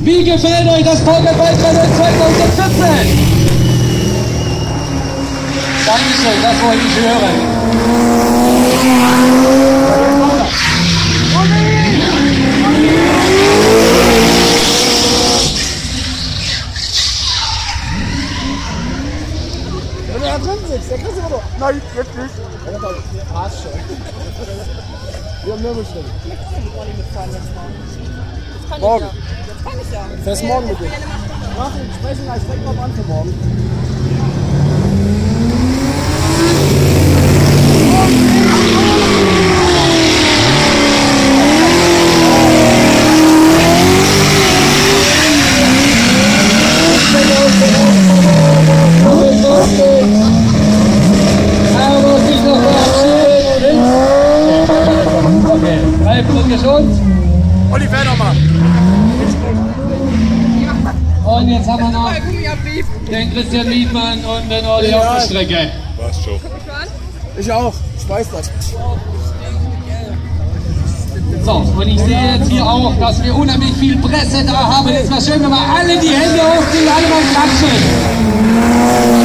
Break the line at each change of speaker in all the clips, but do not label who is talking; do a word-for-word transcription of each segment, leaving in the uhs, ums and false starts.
Wie gefällt euch das Pokerfight-Rennen zweitausendvierzehn? Dankeschön, das wollte ich hören.
Wenn er da drin sitzt, der kriegst du doch. Nein, jetzt nicht. Ja, passt schon. Wir haben Nürnberg.
Ich kann die Olli mitfahren jetzt mal. Jetzt kann
Morgen.
Ich ja. Jetzt kann ich ja.
Fährst morgen mit dir. Mach ihn, sprechen gleich direkt mal an für morgen.
Olli, fähr doch mal. Und jetzt haben wir noch den Christian Mietmann und den Olli auf der Strecke.
Passt schon.
Ich auch, ich weiß das.
So, und ich sehe jetzt hier auch, dass wir unheimlich viel Presse da haben. Jetzt wäre schön, wenn wir alle die Hände hochziehen, alle mal klatschen.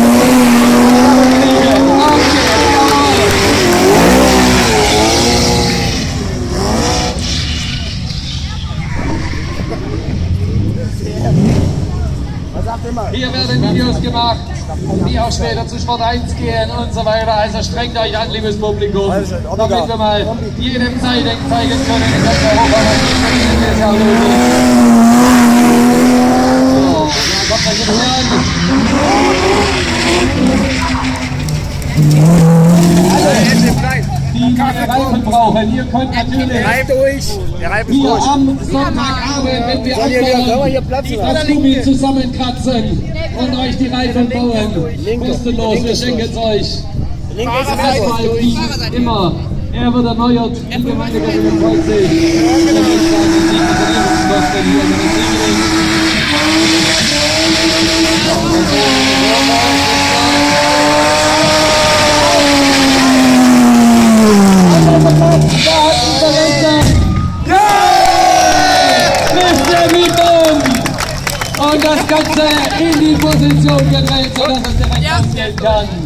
Hier werden Videos gemacht, die auch später zu Sport eins gehen und so weiter. Also strengt euch an, liebes Publikum, damit wir mal jedem zeigen können, in ganz Europa, was ist ja lösen. So, dann kommt euch hin. Die Reifen brauchen. Ihr könnt natürlich hier am Sonntagabend, wenn wir anfangen, das Gummi zusammenkratzen und euch die Reifen bauen. Kostenlos, wir schenken es euch. Erstmal wie immer. Er wird erneuert. Die Gemeinde freut sich. Und das Ganze in die Position gedreht, sodass es direkt ausgehen kann.